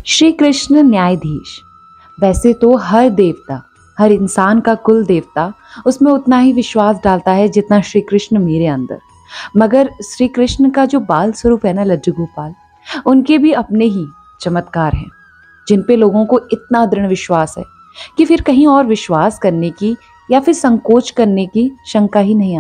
श्री कृष्ण न्यायाधीश। वैसे तो हर देवता, हर इंसान का कुल देवता उसमें उतना ही विश्वास डालता है जितना श्री कृष्ण मेरे अंदर। मगर श्री कृष्ण का जो बाल स्वरूप है ना, लड्डू गोपाल, उनके भी अपने ही चमत्कार हैं जिन पे लोगों को इतना दृढ़ विश्वास है कि फिर कहीं और विश्वास करने की या फिर संकोच करने की शंका ही नहीं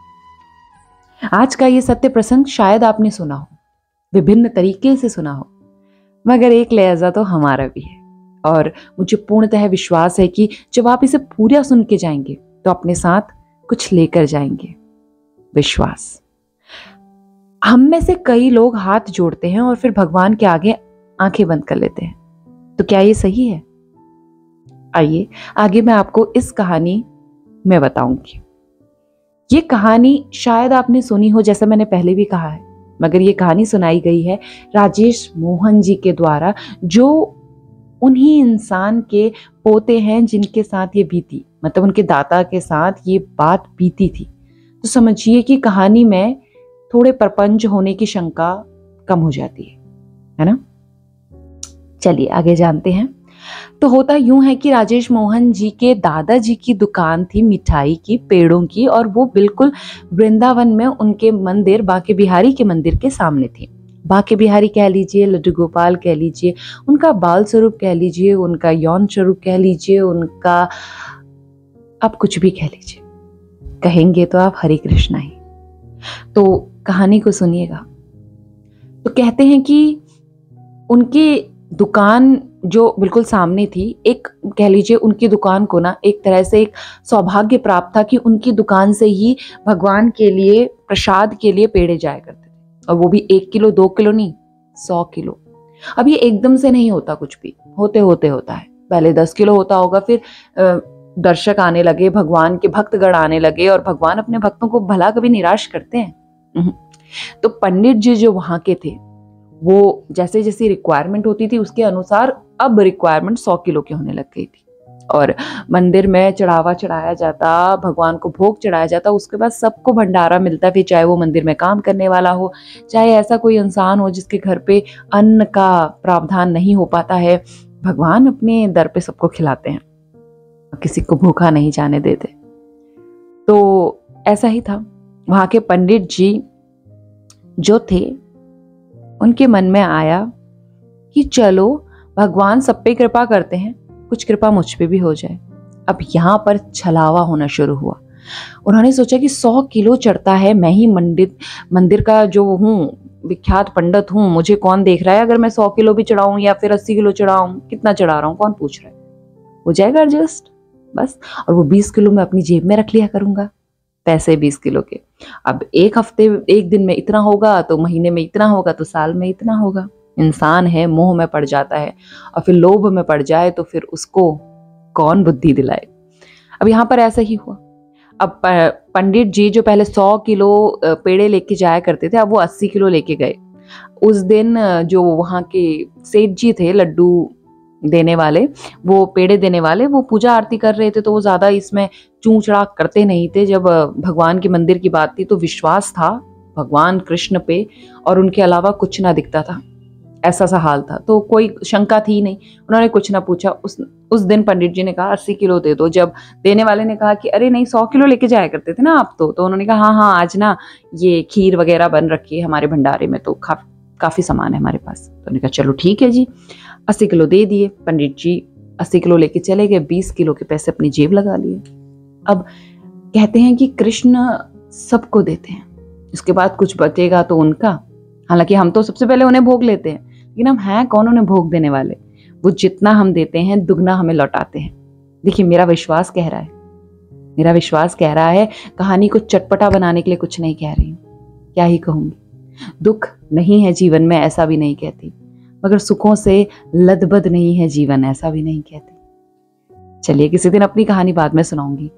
आती। आज का ये सत्य प्रसंग शायद आपने सुना हो, विभिन्न तरीके से सुना हो, मगर एक लहजा तो हमारा भी है। और मुझे पूर्णतः विश्वास है कि जब आप इसे पूरा सुन के जाएंगे तो अपने साथ कुछ लेकर जाएंगे, विश्वास। हम में से कई लोग हाथ जोड़ते हैं और फिर भगवान के आगे आंखें बंद कर लेते हैं। तो क्या ये सही है? आइए आगे मैं आपको इस कहानी में बताऊंगी। ये कहानी शायद आपने सुनी हो, जैसे मैंने पहले भी कहा है, मगर ये कहानी सुनाई गई है राजेश मोहन जी के द्वारा, जो उन्हीं इंसान के पोते हैं जिनके साथ ये बीती, मतलब उनके दादा के साथ ये बात बीती थी। तो समझिए कि कहानी में थोड़े प्रपंच होने की शंका कम हो जाती है ना। चलिए आगे जानते हैं। तो होता यूं है कि राजेश मोहन जी के दादाजी की दुकान थी मिठाई की, पेड़ों की, और वो बिल्कुल वृंदावन में उनके मंदिर बांके बिहारी के मंदिर के सामने थी। बांके बिहारी कह लीजिए, लड्डू गोपाल कह लीजिए, उनका बाल स्वरूप कह लीजिए, उनका यौन स्वरूप कह लीजिए, उनका आप कुछ भी कह लीजिए, कहेंगे तो आप हरे कृष्णा ही। तो कहानी को सुनिएगा। तो कहते हैं कि उनकी दुकान जो बिल्कुल सामने थी, एक कह लीजिए उनकी दुकान को ना एक तरह से एक सौभाग्य प्राप्त था कि उनकी दुकान से ही भगवान के लिए, प्रसाद के लिए पेड़े जाया करते थे। और वो भी 1 किलो 2 किलो नहीं, 100 किलो। अब ये एकदम से नहीं होता, कुछ भी होते होते होता है। पहले 10 किलो होता होगा, फिर दर्शक आने लगे, भगवान के भक्तगण आने लगे, और भगवान अपने भक्तों को भला कभी निराश करते हैं? तो पंडित जी जो वहां के थे, वो जैसे जैसी रिक्वायरमेंट होती थी उसके अनुसार अब रिक्वायरमेंट 100 किलो की होने लग गई थी। और मंदिर में चढ़ावा चढ़ाया जाता, भगवान को भोग चढ़ाया जाता, उसके बाद सबको भंडारा मिलता, फिर चाहे वो मंदिर में काम करने वाला हो, चाहे ऐसा कोई इंसान हो जिसके घर पे अन्न का प्रावधान नहीं हो पाता है, भगवान अपने दर पे सबको खिलाते हैं, किसी को भूखा नहीं जाने देते। तो ऐसा ही था। वहां के पंडित जी जो थे, उनके मन में आया कि चलो भगवान सब पे कृपा करते हैं, कुछ कृपा मुझ पे भी हो जाए। अब यहाँ पर छलावा होना शुरू हुआ। उन्होंने सोचा कि 100 किलो चढ़ता है, मैं ही मंदिर का जो हूँ, विख्यात पंडित हूँ, मुझे कौन देख रहा है? अगर मैं 100 किलो भी चढ़ाऊं या फिर 80 किलो चढ़ाऊं, कितना चढ़ा रहा हूँ, कौन पूछ रहा है? हो जाएगा एडजस्ट बस। और वो 20 किलो मैं अपनी जेब में रख लिया करूंगा, पैसे 20 किलो के। अब एक हफ्ते, एक दिन में इतना होगा, तो महीने में इतना होगा, तो साल में इतना होगा। इंसान है, मोह में पड़ जाता है, और फिर लोभ में पड़ जाए तो फिर उसको कौन बुद्धि दिलाए। अब यहाँ पर ऐसा ही हुआ। अब पंडित जी जो पहले 100 किलो पेड़े लेके जाया करते थे, अब वो 80 किलो लेके गए। उस दिन जो वहाँ के सेठ जी थे, लड्डू देने वाले, वो पेड़े देने वाले, वो पूजा आरती कर रहे थे, तो वो ज्यादा इसमें चूंचड़ा करते नहीं थे। जब भगवान के मंदिर की बात थी तो विश्वास था भगवान कृष्ण पे, और उनके अलावा कुछ ना दिखता था, ऐसा सा हाल था। तो कोई शंका थी नहीं, उन्होंने कुछ ना पूछा। उस दिन पंडित जी ने कहा 80 किलो दे दो। जब देने वाले ने कहा कि अरे नहीं, 100 किलो लेके जाया करते थे ना आप, तो उन्होंने कहा हाँ हाँ, आज ना ये खीर वगैरह बन रखी है हमारे भंडारे में, तो काफी सामान है हमारे पास। तो उन्होंने कहा चलो ठीक है जी, 80 किलो दे दिए। पंडित जी 80 किलो लेके चले गए, 20 किलो के पैसे अपनी जेब लगा लिए। अब कहते हैं कि कृष्ण सबको देते हैं, इसके बाद कुछ बचेगा तो उनका। हालांकि हम तो सबसे पहले उन्हें भोग लेते हैं, लेकिन हम हैं कौन उन्हें भोग देने वाले? वो जितना हम देते हैं दुगना हमें लौटाते हैं। देखिए मेरा विश्वास कह रहा है, मेरा विश्वास कह रहा है, कहानी को चटपटा बनाने के लिए कुछ नहीं कह रही हूँ, क्या ही कहूंगी। दुख नहीं है जीवन में, ऐसा भी नहीं कहती, मगर सुखों से लदबद नहीं है जीवन, ऐसा भी नहीं कहती। चलिए किसी दिन अपनी कहानी बाद में सुनाऊंगी।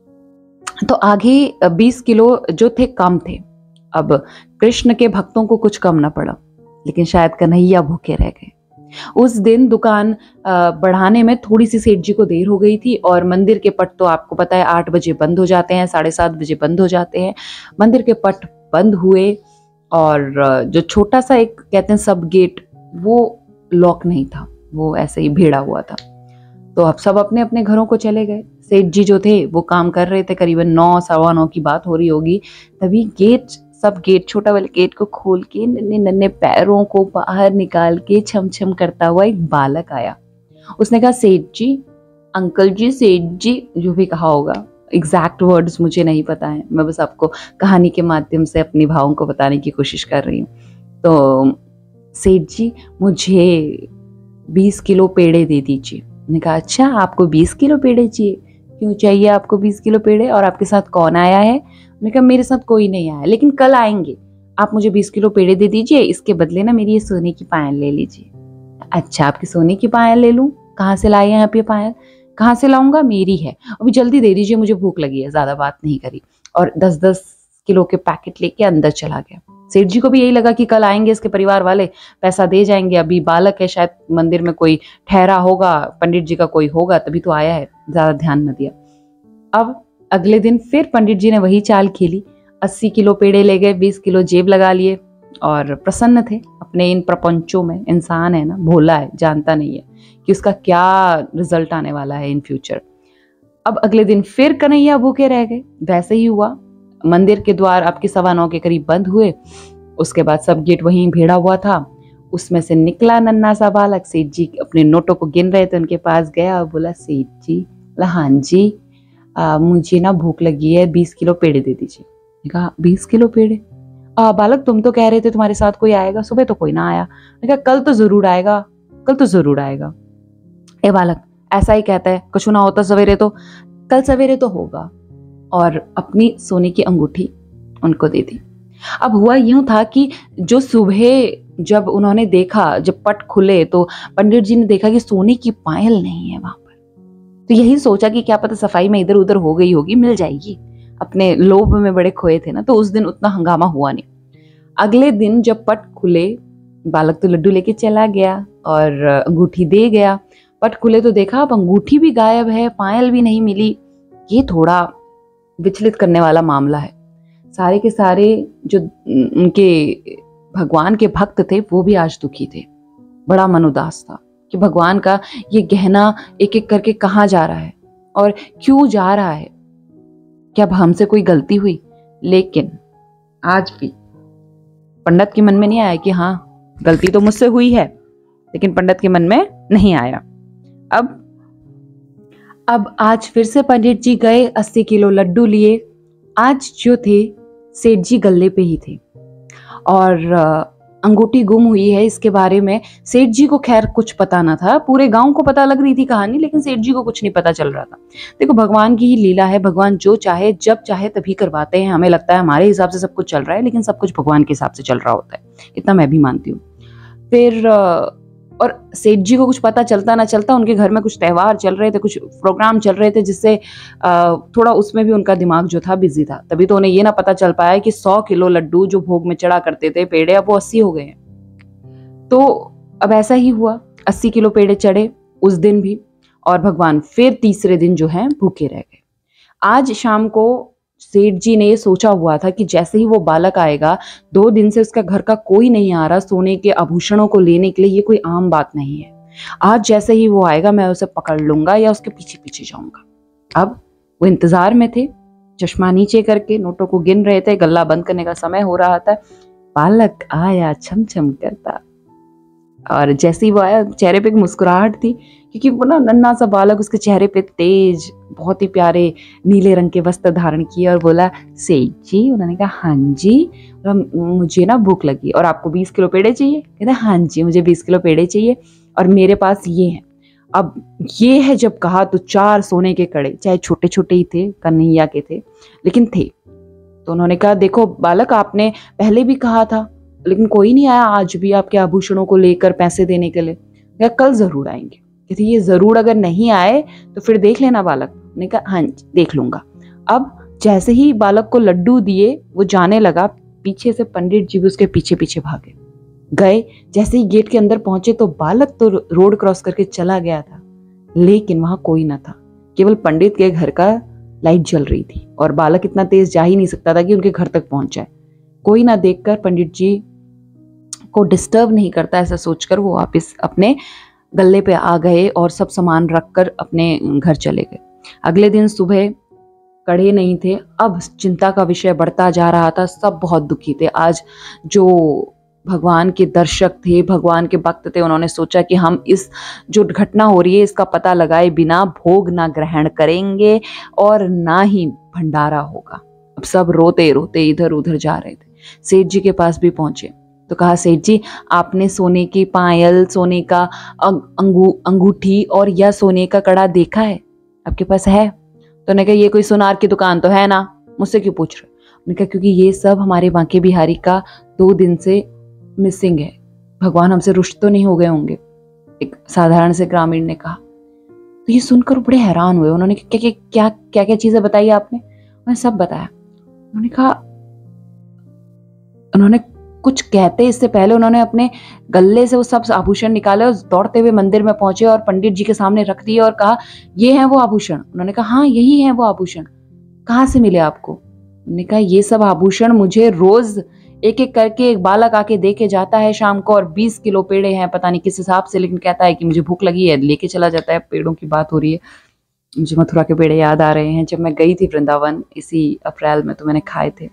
तो आगे 20 किलो जो थे कम थे। अब कृष्ण के भक्तों को कुछ कम ना पड़ा, लेकिन शायद कन्हैया भूखे रह गए। उस दिन दुकान बढ़ाने में थोड़ी सी सेठ जी को देर हो गई थी, और मंदिर के पट तो आपको पता है 8 बजे बंद हो जाते हैं, 7:30 बजे बंद हो जाते हैं। मंदिर के पट बंद हुए, और जो छोटा सा एक कहते हैं सब गेट, वो लॉक नहीं था, वो ऐसे ही भिड़ा हुआ था। तो अब सब अपने अपने घरों को चले गए। सेठ जी जो थे वो काम कर रहे थे, करीबन 9 सवा 9 की बात हो रही होगी। तभी गेट छोटा वाले गेट को खोल के नन्हे नन्हे पैरों को बाहर निकाल के छम छम करता हुआ एक बालक आया। उसने कहा, सेठ जी, अंकल जी, सेठ जी, जो भी कहा होगा, एग्जैक्ट वर्ड्स मुझे नहीं पता है, मैं बस आपको कहानी के माध्यम से अपनी भावों को बताने की कोशिश कर रही हूँ। तो सेठ जी, मुझे 20 किलो पेड़े दे दीजिए। मैंने कहा, अच्छा, आपको 20 किलो पेड़े चाहिए? क्यों चाहिए आपको 20 किलो पेड़े, और आपके साथ कौन आया है? मैंने कहा, मेरे साथ कोई नहीं आया, लेकिन कल आएंगे। आप मुझे 20 किलो पेड़े दे दीजिए, इसके बदले ना मेरी ये सोने की पायल ले लीजिए। अच्छा, आपकी सोने की पायल ले लूं? कहाँ से लाए हैं आप ये पायल? कहाँ से लाऊंगा, मेरी है, अभी जल्दी दे दीजिए, मुझे भूख लगी है। ज्यादा बात नहीं करी और 10-10 किलो के पैकेट लेके अंदर चला गया। सेठ जी को भी यही लगा कि कल आएंगे इसके परिवार वाले, पैसा दे जाएंगे, अभी बालक है, शायद मंदिर में कोई ठहरा होगा, पंडित जी का कोई होगा, तभी तो आया है, ज्यादा ध्यान न दिया। अब अगले दिन फिर पंडित जी ने वही चाल खेली, 80 किलो पेड़े ले गए, 20 किलो जेब लगा लिए और प्रसन्न थे अपने इन प्रपंचों में। इंसान है ना, भोला है, जानता नहीं है कि उसका क्या रिजल्ट आने वाला है इन फ्यूचर। अब अगले दिन फिर कन्हैया भूखे रह गए। वैसे ही हुआ, मंदिर के द्वार आपके 9:15 के करीब बंद हुए। उसके बाद सब गेट वहीं भिड़ा हुआ था। उसमें से निकला नन्हा सा बालक। सेठ जी अपने नोटों को गिन रहे थे, उनके पास गया और बोला, सेठ जी, बोला, हाँ जी, मुझे ना भूख लगी है, 20 किलो पेड़े दे दीजिए। कहा, 20 किलो पेड़े? बालक, तुम तो कह रहे थे तुम्हारे साथ कोई आएगा, सुबह तो कोई ना आया। कहा, कल तो जरूर आएगा, कल तो जरूर आएगा। ए बालक, ऐसा ही कहता है, कुछ ना होता सवेरे तो, कल सवेरे तो होगा। और अपनी सोने की अंगूठी उनको दे दी। अब हुआ यूं था कि जो सुबह जब उन्होंने देखा, जब पट खुले तो पंडित जी ने देखा कि सोने की पायल नहीं है वहां पर। तो यही सोचा कि क्या पता सफाई में इधर उधर हो गई होगी, मिल जाएगी। अपने लोभ में बड़े खोए थे ना, तो उस दिन उतना हंगामा हुआ नहीं। अगले दिन जब पट खुले, बालक तो लड्डू लेके चला गया और अंगूठी दे गया। पट खुले तो देखा अब अंगूठी भी गायब है, पायल भी नहीं मिली। ये थोड़ा विचलित करने वाला मामला है। सारे के सारे जो उनके भगवान के भक्त थे वो भी आज दुखी थे। बड़ा मन उदास था कि भगवान का ये गहना एक एक करके कहाँ जा रहा है और क्यों जा रहा है, क्या हमसे कोई गलती हुई? लेकिन आज भी पंडित के मन में नहीं आया कि हाँ, गलती तो मुझसे हुई है, लेकिन पंडित के मन में नहीं आया। अब आज फिर से पंडित जी गए, 80 किलो लड्डू लिए। आज जो थे सेठ जी गल्ले पे ही थे और अंगूठी गुम हुई है इसके बारे में सेठ जी को खैर कुछ पता ना था। पूरे गांव को पता लग रही थी कहानी, लेकिन सेठ जी को कुछ नहीं पता चल रहा था। देखो, भगवान की ही लीला है, भगवान जो चाहे जब चाहे तभी करवाते हैं। हमें लगता है हमारे हिसाब से सब कुछ चल रहा है, लेकिन सब कुछ भगवान के हिसाब से चल रहा होता है, इतना मैं भी मानती हूँ। फिर और सेठ जी को कुछ पता चलता ना चलता, उनके घर में कुछ त्योहार चल रहे थे, कुछ प्रोग्राम चल रहे थे, जिससे थोड़ा उसमें भी उनका दिमाग जो था बिजी था। तभी तो उन्हें ये ना पता चल पाया कि 100 किलो लड्डू जो भोग में चढ़ा करते थे पेड़े, अब वो 80 हो गए हैं। तो अब ऐसा ही हुआ, 80 किलो पेड़े चढ़े उस दिन भी, और भगवान फिर तीसरे दिन जो है भूखे रह गए। आज शाम को सेठ जी ने ये सोचा हुआ था कि जैसे ही वो बालक आएगा, 2 दिन से उसका घर का कोई नहीं आ रहा सोने के आभूषणों को लेने के लिए, ये कोई आम बात नहीं है। आज जैसे ही वो आएगा मैं उसे पकड़ लूंगा या उसके पीछे पीछे जाऊंगा। अब वो इंतजार में थे, चश्मा नीचे करके नोटों को गिन रहे थे, गल्ला बंद करने का समय हो रहा था। बालक आया छम छम करता, और जैसे ही वो आया चेहरे पे एक मुस्कुराहट थी, क्योंकि वो ना नन्हा सा बालक, उसके चेहरे पे तेज, बहुत ही प्यारे नीले रंग के वस्त्र धारण किए और बोला, सेठ जी? उन्होंने कहा, हाँ जी, मुझे ना भूख लगी और आपको 20 किलो पेड़े चाहिए? कहते, हाँ जी, मुझे 20 किलो पेड़े चाहिए और मेरे पास ये है। अब ये है जब कहा तो 4 सोने के कड़े, चाहे छोटे छोटे ही थे, कन्हैया के थे, लेकिन थे। तो उन्होंने कहा, देखो बालक, आपने पहले भी कहा था, लेकिन कोई नहीं आया आज भी आपके आभूषणों को लेकर पैसे देने के लिए। कहा, कल जरूर आएंगे। कहती, ये जरूर अगर नहीं आए तो फिर देख लेना बालक। ने कहा, हाँ देख लूंगा। अब जैसे ही बालक को लड्डू दिए वो जाने लगा, पीछे से पंडित जी भी उसके पीछे पीछे भागे गए। जैसे ही गेट के अंदर पहुंचे तो बालक तो रोड क्रॉस करके चला गया था, लेकिन वहां कोई ना था, केवल पंडित के घर का लाइट जल रही थी और बालक इतना तेज जा ही नहीं सकता था कि उनके घर तक पहुंच जाए। कोई ना देखकर पंडित जी को डिस्टर्ब नहीं करता, ऐसा सोचकर वो वापस अपने गल्ले पे आ गए और सब सामान रखकर अपने घर चले गए। अगले दिन सुबह कड़े नहीं थे, अब चिंता का विषय बढ़ता जा रहा था। सब बहुत दुखी थे। आज जो भगवान के दर्शक थे, भगवान के भक्त थे, उन्होंने सोचा कि हम इस जो घटना हो रही है इसका पता लगाए बिना भोग ना ग्रहण करेंगे और ना ही भंडारा होगा। अब सब रोते रोते इधर उधर जा रहे थे। सेठ जी के पास भी पहुंचे तो कहा, सेठ जी आपने सोने की पायल, सोने का अंगूठी और या सोने का कड़ा देखा है? आपके पास है? तो उन्होंने कहा, ये कोई सुनार की दुकान तो है ना, मुझसे क्यों पूछ रहे? उन्होंने कहा, क्योंकि ये सब हमारे बांके बिहारी का 2 दिन से मिसिंग है। भगवान हमसे रुष्ट तो नहीं हो गए होंगे, एक साधारण से ग्रामीण ने कहा। तो ये सुनकर बड़े हैरान हुए। उन्होंने क्या क्या चीजें बताई आपने? उन्होंने सब बताया। उन्होंने कहा, उन्होंने कुछ कहते इससे पहले उन्होंने अपने गले से वो सब आभूषण निकाले और दौड़ते हुए मंदिर में पहुंचे और पंडित जी के सामने रख दिए और कहा, ये हैं वो आभूषण? उन्होंने कहा, हाँ यही हैं वो आभूषण। कहाँ से मिले आपको? उन्होंने कहा, ये सब आभूषण मुझे रोज एक एक करके एक बालक आके दे के जाता है शाम को, और 20 किलो पेड़े हैं, पता नहीं किस हिसाब से, लेकिन कहता है कि मुझे भूख लगी है, लेके चला जाता है। पेड़ों की बात हो रही है, मुझे मथुरा के पेड़े याद आ रहे हैं। जब मैं गई थी वृंदावन इसी अप्रैल में तो मैंने खाए थे।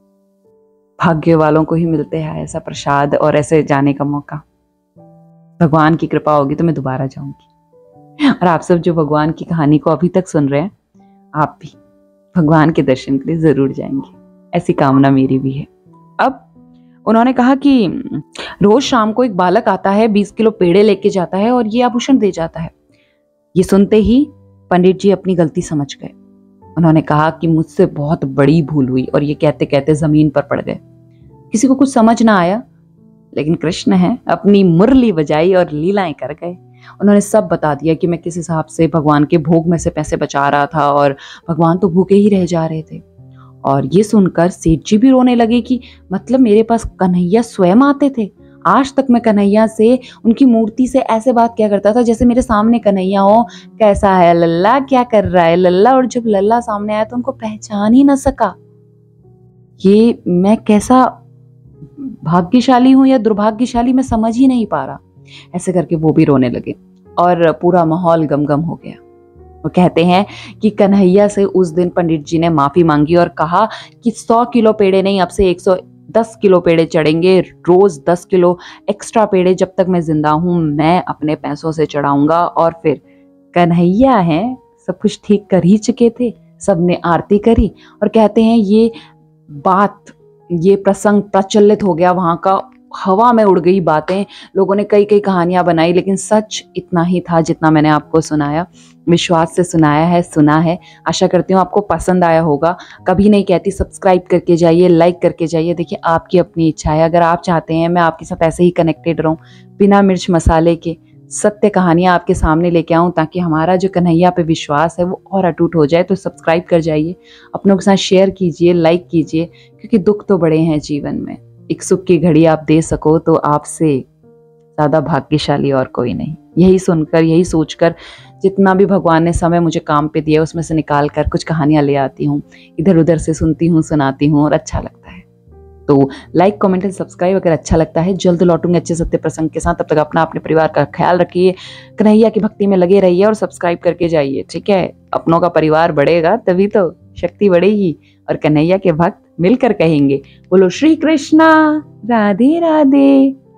भाग्य वालों को ही मिलते हैं ऐसा प्रसाद और ऐसे जाने का मौका। भगवान की कृपा होगी तो मैं दोबारा जाऊंगी। और आप सब जो भगवान की कहानी को अभी तक सुन रहे हैं, आप भी भगवान के दर्शन के लिए जरूर जाएंगे, ऐसी कामना मेरी भी है। अब उन्होंने कहा कि रोज शाम को एक बालक आता है, 20 किलो पेड़े लेके जाता है और ये आभूषण दे जाता है। ये सुनते ही पंडित जी अपनी गलती समझ गए। उन्होंने कहा कि मुझसे बहुत बड़ी भूल हुई, और ये कहते कहते जमीन पर पड़ गए। किसी को कुछ समझ ना आया, लेकिन कृष्ण है, अपनी मुरली बजाई और लीलाएं कर गए। उन्होंने सब बता दिया कि मैं किस हिसाब से भगवान के भोग में से पैसे बचा रहा था और भगवान तो भूखे ही रह जा रहे थे। और ये सुनकर सेठ जी भी रोने लगे कि मतलब मेरे पास कन्हैया स्वयं आते थे। आज तक मैं कन्हैया से, उनकी मूर्ति से ऐसे बात क्या करता था जैसे मेरे सामने कन्हैया हो, कैसा है लल्ला, क्या कर रहा है लल्ला। और जब लल्ला सामने आया तो उनको पहचान ही ना सका। ये मैं कैसा भाग्यशाली हूं या दुर्भाग्यशाली, मैं समझ ही नहीं पा रहा। ऐसे करके वो भी रोने लगे और पूरा माहौल गमगम हो गया। वो कहते हैं कि कन्हैया से उस दिन पंडित जी ने माफी मांगी और कहा कि 100 किलो पेड़े नहीं, अब से 110 किलो पेड़े चढ़ेंगे, रोज 10 किलो एक्स्ट्रा पेड़े जब तक मैं जिंदा हूं मैं अपने पैसों से चढ़ाऊंगा। और फिर कन्हैया है, सब कुछ ठीक कर ही चुके थे, सबने आरती करी और कहते हैं ये बात, ये प्रसंग प्रचलित हो गया वहां का, हवा में उड़ गई बातें। लोगों ने कई कई कहानियां बनाई, लेकिन सच इतना ही था जितना मैंने आपको सुनाया, विश्वास से सुनाया है, सुना है। आशा करती हूँ आपको पसंद आया होगा। कभी नहीं कहती सब्सक्राइब करके जाइए, लाइक करके जाइए। देखिए आपकी अपनी इच्छा है, अगर आप चाहते हैं मैं आपके साथ ऐसे ही कनेक्टेड रहूं, बिना मिर्च मसाले के सत्य कहानियां आपके सामने लेके आऊं, ताकि हमारा जो कन्हैया पे विश्वास है वो और अटूट हो जाए। तो सब्सक्राइब कर जाइए, अपनों के साथ शेयर कीजिए, लाइक कीजिए, क्योंकि दुख तो बड़े हैं जीवन में। एक सुख की घड़ी आप दे सको तो आपसे ज्यादा भाग्यशाली और कोई नहीं। यही सुनकर, यही सोचकर जितना भी भगवान ने समय मुझे काम पे दिया उसमें से निकाल कर कुछ कहानियां ले आती हूँ, इधर उधर से सुनती हूँ, सुनाती हूँ और अच्छा लगता है। तो लाइक, कमेंट एंड सब्सक्राइब अगर अच्छा लगता है। जल्द लौटूंगे अच्छे सत्य प्रसंग के साथ। तब तक अपना, अपने परिवार का ख्याल रखिए, कन्हैया की भक्ति में लगे रहिए और सब्सक्राइब करके जाइए, ठीक है। अपनों का परिवार बढ़ेगा तभी तो शक्ति बढ़ेगी, और कन्हैया के भक्त मिलकर कहेंगे, बोलो श्री कृष्णा, राधे राधे।